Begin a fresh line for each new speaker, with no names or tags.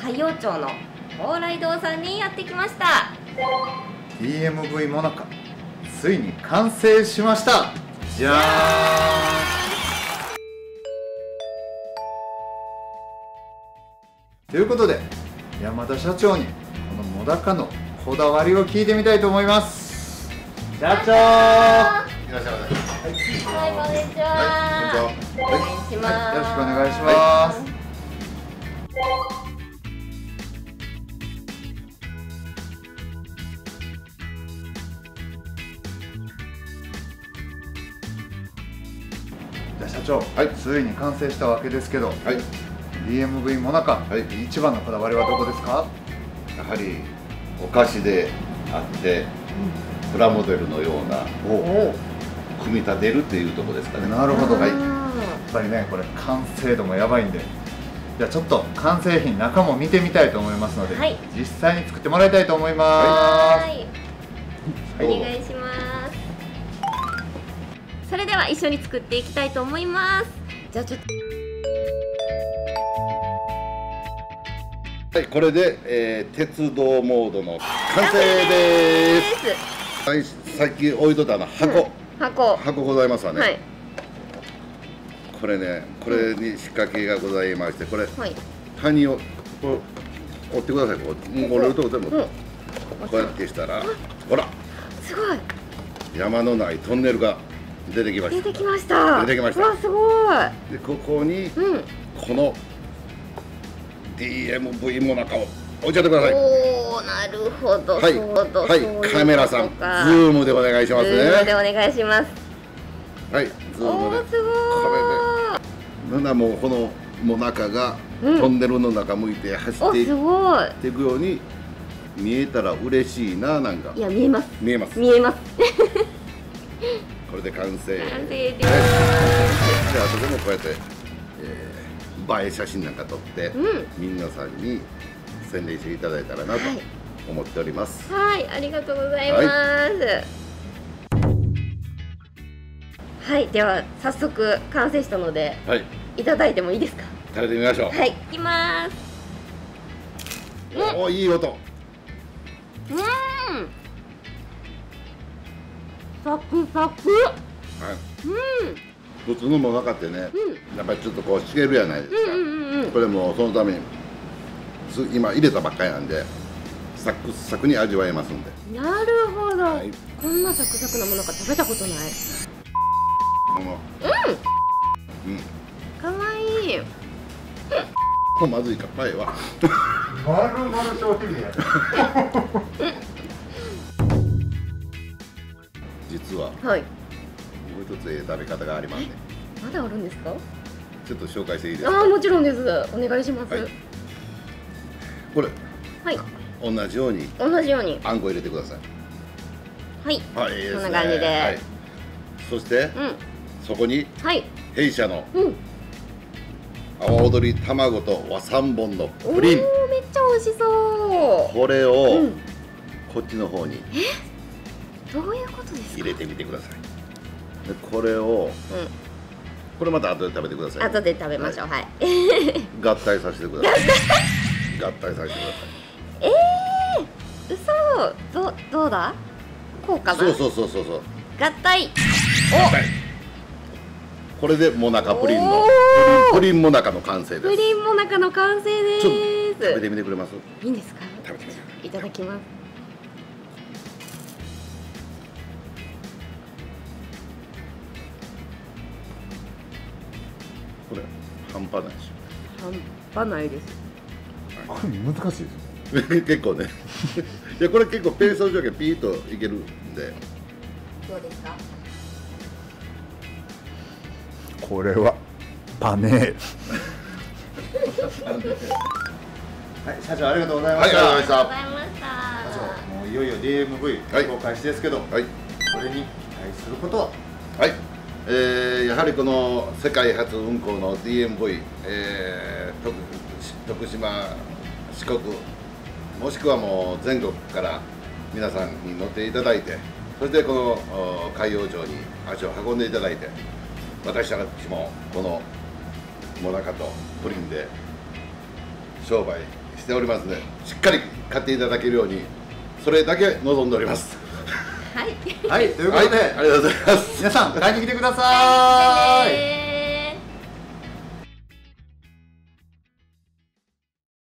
海陽町の蓬莱堂さんにやってきました。
DMV もなかついに完成しました。じゃーん。ということで山田社長にこのもなかのこだわりを聞いてみたいと思います。社長、いらっしゃいませ。
はい、こんにちは。
はい、
お願いします。
よろしくお願いします。じゃあ社長、ついに完成したわけですけど、DMV もなか、一番のこだわりはどこですか？
やはりお菓子であって、プラモデルのような組み立てるっていうところですかね。
なるほど。やっぱりね、これ完成度もやばいんで、じゃあちょっと完成品中も見てみたいと思いますので、実際に作ってもらいたいと思います。
お願いします。それでは一緒に作っていきたいと思います。じゃあちょっと
これで、鉄道モードの完成です。さっき置いとった箱ございますわね。これね、これに仕掛けがございまして、これ谷をこう折ってください。こう折れるとこ全部こうやってしたら、ほら、
すごい
山のないトンネルが出てきました。
出てきました。
出てきました。
わ、すごい。
で、ここにこのDMV もなかを置いちゃってください。
おお、なるほど。
はい、カメラさん、ズームでお願いしますね。
ズームでお願いします。
はい、ズームで。
すごい。
なんだ、もうこのもなかがトンネルの中向いて走っていくように見えたら嬉しいな。なんか、
いや、見えます。
見えます。
見えます。
これで完成。
完成です。
で、あとでもこうやって、映え写真なんか撮って、皆さんに宣伝していただいたらなと思っております。
はい、ありがとうございます。はい、では早速完成したので、いただいてもいいですか？
食べてみましょう。
はい、いきます。
お、いい音。
サクサク。
普通のもなかってね、やっぱりちょっとこうしげるやないですか。これもそのために今入れたばっかりなんで、サクサクに味わえますんで。
なるほど。こんなサクサクなものか食べたことない。かわいい。
まずいか、パイは。
丸々商品や。
実は、もう一つ食べ方がありますね。
まだあるんですか？
ちょっと紹介していいですか？
ああ、もちろんです。お願いします。
これ、同じようにあんこ入れてください。
はい、こんな感じで。
そしてそこに弊社の阿波踊り卵と和三本のプリン、
めっちゃ美味しそう。
これをこっちの方に
どういうことですか？
入れてみてください。で、これをこれまた後で食べてください。
後で食べましょう。はい。
合体させてください。合体させてください。
どうだ？こうかな。
そう。
合体。
これでもなかプリンのプリンもなかの完成です。
プリンもなかの完成です。
食べてみてくれます？
いいんですか？
食べてみて。
いただきます。
これ半端ないでしょ。
半端ないです。
これ難しいです
ね。結構ね。いや、これ結構ペースト条件ピーッといけるんで。
どうですか？
これはパネール。はい、社長ありがとうございました。
ありがとうございました。
社長、もういよいよ DMV 公開始ですけど、これに期待することは？
やはりこの世界初運行の DMV、徳島、四国、もしくはもう全国から皆さんに乗っていただいて、そしてこの海陽町に足を運んでいただいて、私たちもこのもなかとプリンで商売しておりますので、しっかり買っていただけるようにそれだけ望んでおります。
はい、
はい、ということで、
ありがとうございます。
皆さん買いに来てください。